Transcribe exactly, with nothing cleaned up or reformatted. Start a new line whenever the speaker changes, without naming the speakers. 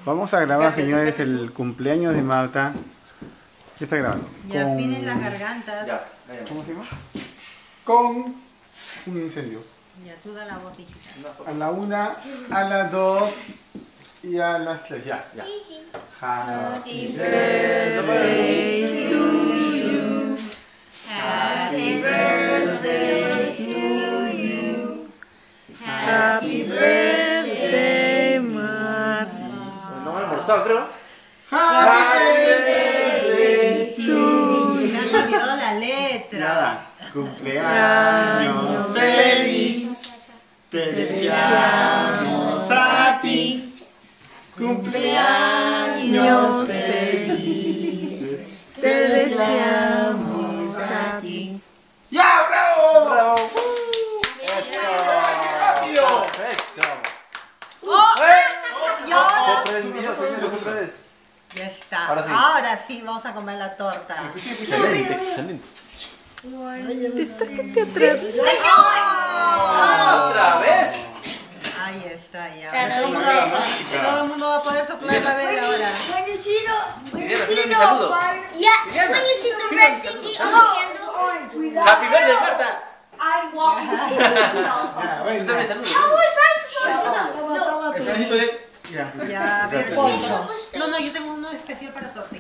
Vamos a grabar, señores, el cumpleaños de Marta. Ya está grabando.
Y afinen las gargantas.
Ya,
¿Cómo se llama? Con un incendio.
Ya, tú da la voz, hijita.
A la una, a las dos y a las tres. Ya, ya. Happy birthday to you. Happy birthday to you. Happy birthday, Marta.
No me he almorzado, creo.
Happy birthday to you.
Ya me olvidó la letra.
Nada. Cumpleaños feliz. Te deseamos a ti. Cumpleaños feliz. Te deseamos a ti. ¡Ya, bravo!
¡Bravo!
¡Eso! ¡Rápido!
¡Perfecto!
¡Oh! ¿Y ahora?
Otra vez, unos segundos, otra vez.
Ya está.
Ahora sí.
Ahora sí, vamos a comer la torta.
Excelente, excelente. ¡Otra vez!
Ahí está, ya.
Ya,
Todo el mundo,
la
va,
mágica.
todo el mundo va a poder soplar la vela ahora.
When you see the, when you
Viviana,
see
pídeme mi
the
saludo.
fire, yeah,
Viviana,
when you see the
pídeme
red
mi
thingy
saludo.
on the candle,
¡Happy birthday, Marta!
I walk.
Ya,
Dame
bueno.
saludo.
How was I supposed to know? No.
El pedacito de... Ya.
Ya, a ver,
Gracias.
poncho. No, no, yo tengo uno especial para torta.